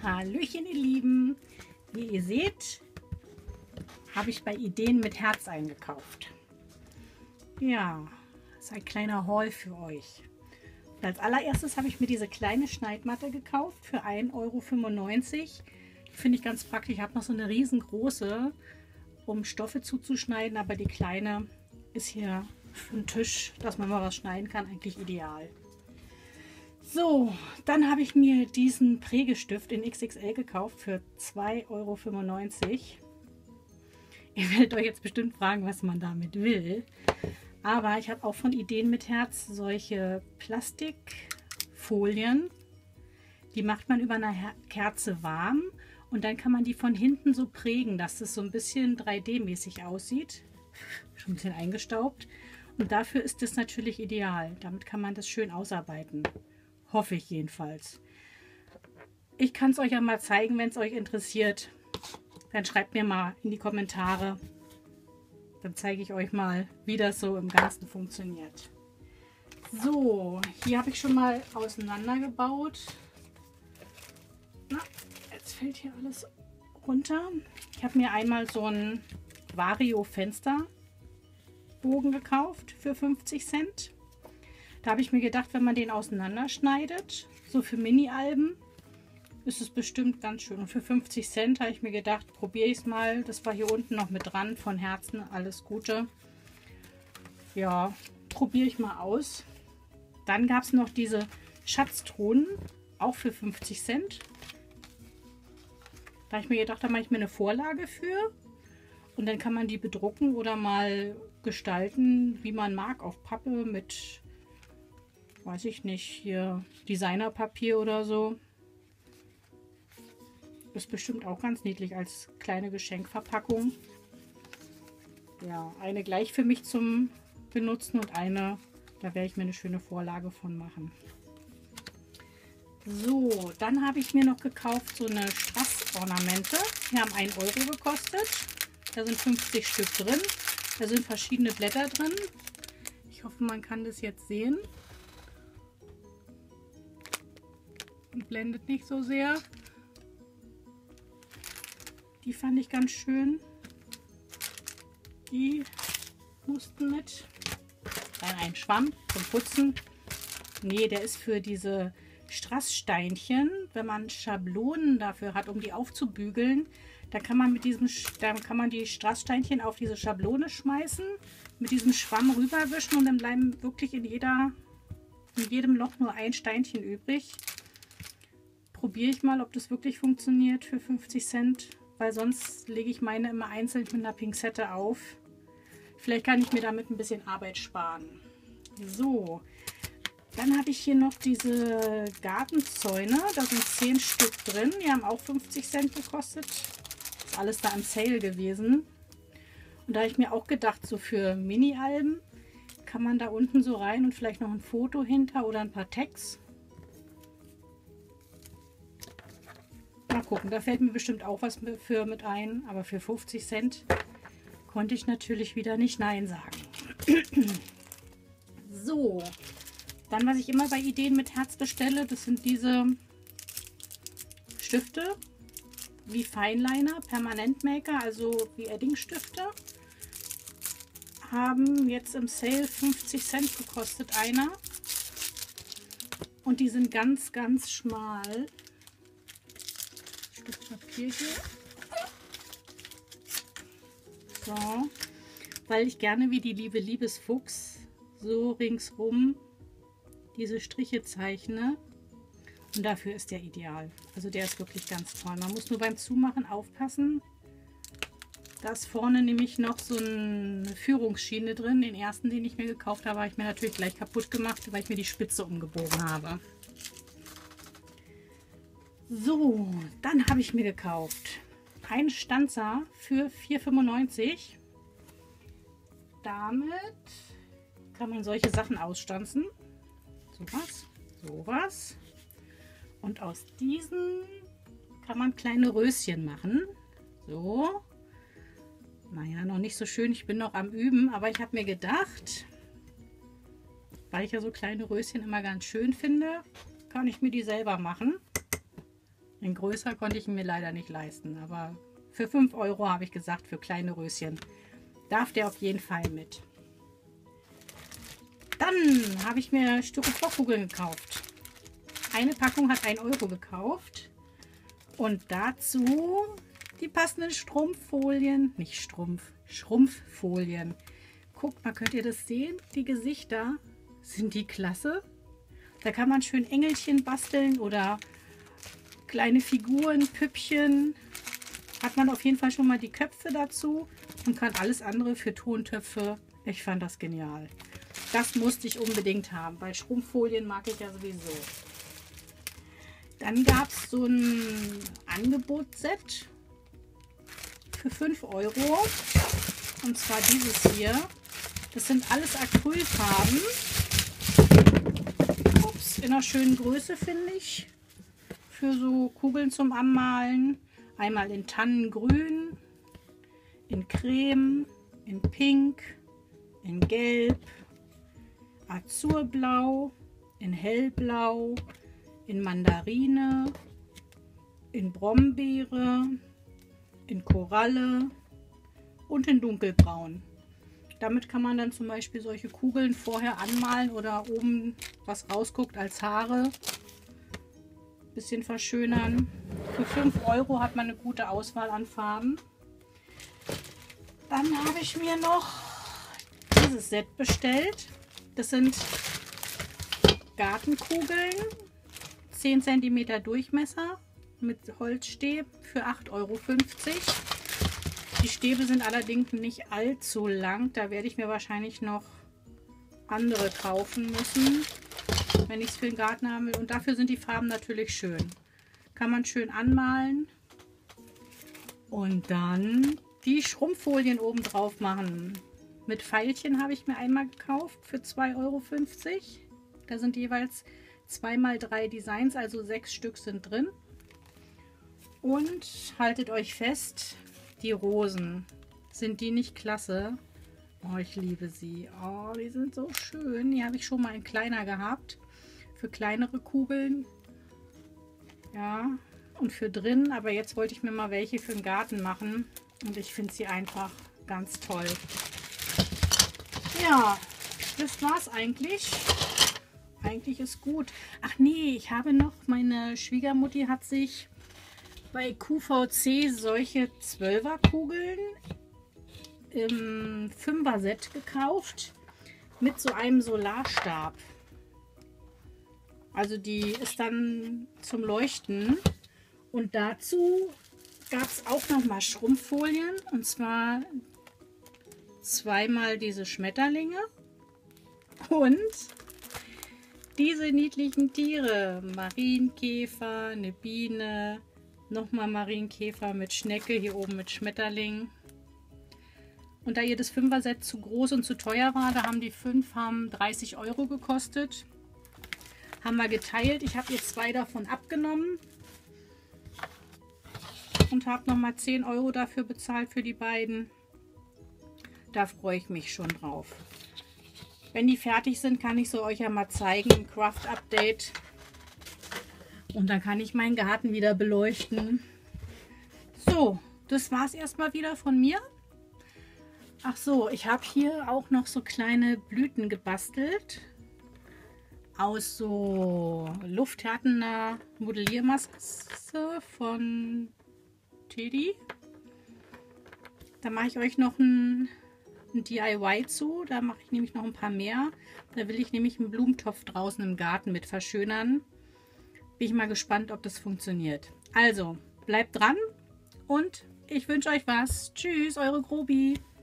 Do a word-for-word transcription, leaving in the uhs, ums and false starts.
Hallöchen ihr Lieben, wie ihr seht, habe ich bei Ideen mit Herz eingekauft. Ja, das ist ein kleiner Haul für euch. Und als allererstes habe ich mir diese kleine Schneidmatte gekauft für ein Euro fünfundneunzig. Die finde ich ganz praktisch. Ich habe noch so eine riesengroße, um Stoffe zuzuschneiden, aber die kleine ist hier für den Tisch, dass man mal was schneiden kann, eigentlich ideal. So, dann habe ich mir diesen Prägestift in X X L gekauft für zwei Euro fünfundneunzig. Ihr werdet euch jetzt bestimmt fragen, was man damit will. Aber ich habe auch von Ideen mit Herz solche Plastikfolien. Die macht man über einer Kerze warm und dann kann man die von hinten so prägen, dass es so ein bisschen drei D-mäßig aussieht. Schon ein bisschen eingestaubt. Und dafür ist es natürlich ideal. Damit kann man das schön ausarbeiten. Hoffe ich jedenfalls. Ich kann es euch ja mal zeigen, wenn es euch interessiert. Dann schreibt mir mal in die Kommentare. Dann zeige ich euch mal, wie das so im Ganzen funktioniert. So, hier habe ich schon mal auseinandergebaut. Na, jetzt fällt hier alles runter. Ich habe mir einmal so einen Vario-Fensterbogen gekauft für fünfzig Cent. Da habe ich mir gedacht, wenn man den auseinanderschneidet, so für Mini-Alben, ist es bestimmt ganz schön. Und für fünfzig Cent habe ich mir gedacht, probiere ich es mal. Das war hier unten noch mit dran. Von Herzen alles Gute. Ja, probiere ich mal aus. Dann gab es noch diese Schatztruhen, auch für fünfzig Cent. Da habe ich mir gedacht, da mache ich mir eine Vorlage für. Und dann kann man die bedrucken oder mal gestalten, wie man mag, auf Pappe mit, weiß ich nicht, hier Designerpapier oder so. Ist bestimmt auch ganz niedlich als kleine Geschenkverpackung. Ja, eine gleich für mich zum Benutzen und eine, da werde ich mir eine schöne Vorlage von machen. So, dann habe ich mir noch gekauft so eine Strassornamente. Die haben einen Euro gekostet. Da sind fünfzig Stück drin. Da sind verschiedene Blätter drin. Ich hoffe, man kann das jetzt sehen. Und blendet nicht so sehr. Die fand ich ganz schön. Die mussten mit. Dann ein Schwamm zum Putzen. Nee, der ist für diese Strasssteinchen. Wenn man Schablonen dafür hat, um die aufzubügeln, da kann man mit diesem, dann kann man die Strasssteinchen auf diese Schablone schmeißen, mit diesem Schwamm rüberwischen und dann bleiben wirklich in jeder, in jedem Loch nur ein Steinchen übrig. Probiere ich mal, ob das wirklich funktioniert für fünfzig Cent. Weil sonst lege ich meine immer einzeln mit einer Pinzette auf. Vielleicht kann ich mir damit ein bisschen Arbeit sparen. So, dann habe ich hier noch diese Gartenzäune. Da sind zehn Stück drin. Die haben auch fünfzig Cent gekostet. Ist alles da im Sale gewesen. Und da habe ich mir auch gedacht, so für Mini-Alben kann man da unten so rein und vielleicht noch ein Foto hinter oder ein paar Tags. Mal gucken, da fällt mir bestimmt auch was für mit ein, aber für fünfzig Cent konnte ich natürlich wieder nicht Nein sagen. So, dann was ich immer bei Ideen mit Herz bestelle, das sind diese Stifte wie Fineliner, Permanentmaker, also wie Edding-Stifte. Haben jetzt im Sale fünfzig Cent gekostet einer und die sind ganz, ganz schmal. Papier hier. So, weil ich gerne wie die liebe Liebesfuchs so ringsrum diese Striche zeichne und dafür ist der ideal. Also der ist wirklich ganz toll. Man muss nur beim Zumachen aufpassen. Da ist vorne nämlich noch so eine Führungsschiene drin. Den ersten, den ich mir gekauft habe, habe ich mir natürlich gleich kaputt gemacht, weil ich mir die Spitze umgebogen habe. So, dann habe ich mir gekauft einen Stanzer für vier fünfundneunzig. Damit kann man solche Sachen ausstanzen. Sowas, sowas. Und aus diesen kann man kleine Röschen machen. So. Naja, noch nicht so schön. Ich bin noch am Üben, aber ich habe mir gedacht, weil ich ja so kleine Röschen immer ganz schön finde, kann ich mir die selber machen. In größer konnte ich ihn mir leider nicht leisten, aber für fünf Euro habe ich gesagt, für kleine Röschen darf der auf jeden Fall mit. Dann habe ich mir Styroporkugeln gekauft. Eine Packung hat ein Euro gekauft. Und dazu die passenden Strumpffolien. Nicht Strumpf, Schrumpffolien. Guckt mal, könnt ihr das sehen? Die Gesichter, sind die klasse? Da kann man schön Engelchen basteln oder kleine Figuren, Püppchen. Hat man auf jeden Fall schon mal die Köpfe dazu und kann alles andere für Tontöpfe. Ich fand das genial. Das musste ich unbedingt haben, weil Schrumpffolien mag ich ja sowieso. Dann gab es so ein Angebotsset für fünf Euro. Und zwar dieses hier. Das sind alles Acrylfarben. Ups, in einer schönen Größe, finde ich. Für so Kugeln zum Anmalen. Einmal in Tannengrün, in Creme, in Pink, in Gelb, Azurblau, in Hellblau, in Mandarine, in Brombeere, in Koralle und in Dunkelbraun. Damit kann man dann zum Beispiel solche Kugeln vorher anmalen oder oben was rausguckt als Haare. Bisschen verschönern. Für fünf Euro hat man eine gute Auswahl an Farben. Dann habe ich mir noch dieses Set bestellt. Das sind Gartenkugeln, zehn Zentimeter Durchmesser mit Holzstäben für acht Euro fünfzig. Die Stäbe sind allerdings nicht allzu lang. Da werde ich mir wahrscheinlich noch andere kaufen müssen, wenn ich es für den Garten haben will. Und dafür sind die Farben natürlich schön. Kann man schön anmalen. Und dann die Schrumpffolien oben drauf machen. Mit Pfeilchen habe ich mir einmal gekauft für zwei Euro fünfzig. Da sind jeweils zwei mal drei Designs, also sechs Stück sind drin. Und haltet euch fest, die Rosen. Sind die nicht klasse? Oh, ich liebe sie. Oh, die sind so schön. Die habe ich schon mal in kleiner gehabt. Für kleinere Kugeln. Ja, und für drin. Aber jetzt wollte ich mir mal welche für den Garten machen. Und ich finde sie einfach ganz toll. Ja, das war's eigentlich. Eigentlich ist gut. Ach nee, ich habe noch, meine Schwiegermutti hat sich bei Q V C solche zwölfer Kugeln im fünfer Set gekauft mit so einem Solarstab. Also die ist dann zum Leuchten. Und dazu gab es auch noch mal Schrumpffolien. Und zwar zweimal diese Schmetterlinge und diese niedlichen Tiere. Marienkäfer, eine Biene, nochmal Marienkäfer mit Schnecke, hier oben mit Schmetterling. Und da ihr das fünfer Set zu groß und zu teuer war, da haben die fünf haben dreißig Euro gekostet. Haben wir geteilt. Ich habe jetzt zwei davon abgenommen. Und habe nochmal zehn Euro dafür bezahlt für die beiden. Da freue ich mich schon drauf. Wenn die fertig sind, kann ich sie euch ja mal zeigen im Craft Update. Und dann kann ich meinen Garten wieder beleuchten. So, das war es erstmal wieder von mir. Ach so, ich habe hier auch noch so kleine Blüten gebastelt. Aus so lufthärtener Modelliermasse von Teddy. Da mache ich euch noch ein, ein D I Y zu. Da mache ich nämlich noch ein paar mehr. Da will ich nämlich einen Blumentopf draußen im Garten mit verschönern. Bin ich mal gespannt, ob das funktioniert. Also, bleibt dran und ich wünsche euch was. Tschüss, eure Grobi.